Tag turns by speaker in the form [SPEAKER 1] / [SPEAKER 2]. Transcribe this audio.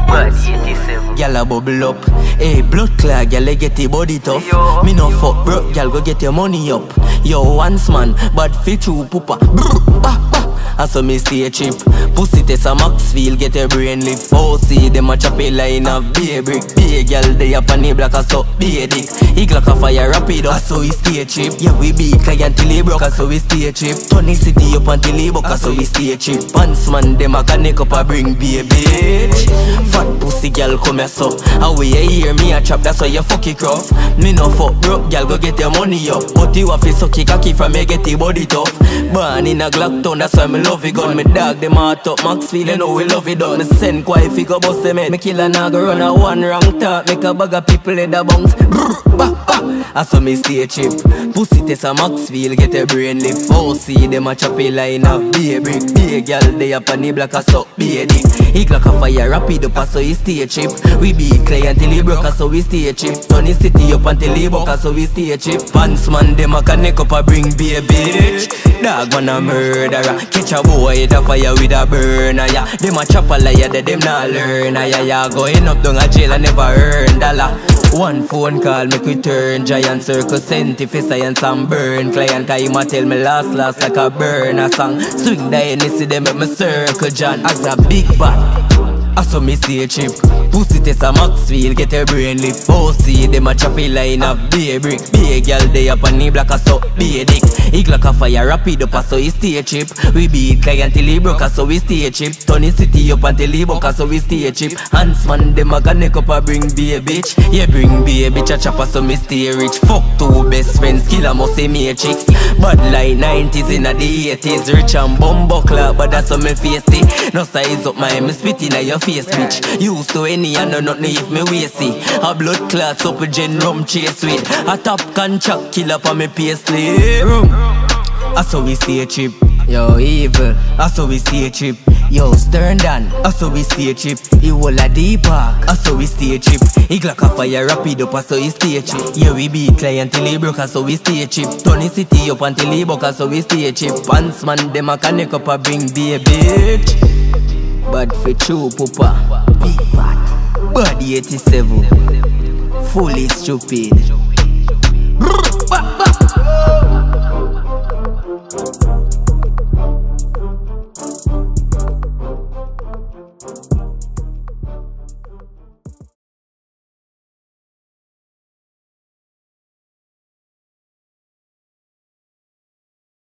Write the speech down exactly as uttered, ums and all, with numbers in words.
[SPEAKER 1] Bad eighty-seven.
[SPEAKER 2] Gyal a bubble up. Hey, blood clot, gyal get the body tough.
[SPEAKER 1] Yo.
[SPEAKER 2] Me no fuck broke, gyal go get your money up. Yo, once man, bad fit you pupa. I saw me stay cheap. Pussy test a Maxfield, get your brain lift. Oh, see them a chop a line of beer brick. Be a girl, they up on the block, I saw be a dick. He like a fire rapid up, so we stay cheap. Yeah, we be client till he broke, so we stay cheap. Tony City up until he broke, so we stay cheap. Pants man, them a connect up, I bring be a bitch. Fat pussy girl come here so. How we hear me a chop, that's why you fuck it rough. Me no fuck broke, girl go get your money up. But you have to suck it cocky from me get the body tough. Born in a Glock town, that's why me love it gun. Me dog them heart up, Maxfield, you know we love it done. Me send quite fi go bust them head. Me kill a naga run a one wrong talk. Make a bag of people in the bounce. I saw me stay cheap. Pussy test a Maxfield, get a brain lift. Oh, see them a chop a line of be a brick. Be a girl, they up on the block a suck, be a dick. He like a fire rapid up, so he stay cheap. We be client till he broke, so we stay cheap. Tony City up until he broke, so we stay cheap. Pants man, them a connect up, a bring be a bitch. Dog man a murderer. Catch a boy, hit a fire with a burner, yeah. Them a chop a liar, that them not learn, yeah, yeah. Going up down a jail, I never earn dollar. One phone call, make we turn. Giant circle, sent if science and burn. Client time a tell me last, last like a burner song. Swing the N C, them make me circle, John. As a big bat, I saw me stay cheap. Pussy test a Maxfield, get her brain lift. Oh, see them a chop a line of be a brick. Be a girl, they up on the block, so be a dick. He like a fire rapid up, so he stay cheap. We beat client till he broke, so we stay cheap. Tony City up until he broke, so we stay cheap. Hands man, them a connect up, a bring be a bitch. Yeah, bring be a bitch, a chopper, so me stay rich. Fuck two best friends, killer must say me a chicks. Bad like nineties in the eighties. Rich and bumbo club, but that's how me face it. No size up my, me spit in your face, bitch. Used to any and no nothing if me wasty. A blood clots up with gen rum chase with. A top contract kill up on me paisley. I saw we stay cheap. Yo, evil, I saw we stay cheap. Yo, Stern Dan, I saw we stay cheap. He hold a deep park, I saw we stay cheap. He like a fire rapid up, I saw we stay cheap. Yeah, we beat client till he broke, I saw we stay cheap. Tony City up until he broke, I saw we stay cheap. Pants man, them a connect up, I bring be a bitch. Bad for true, pupa. Big bad. Bad eighty-seven. Fully stupid.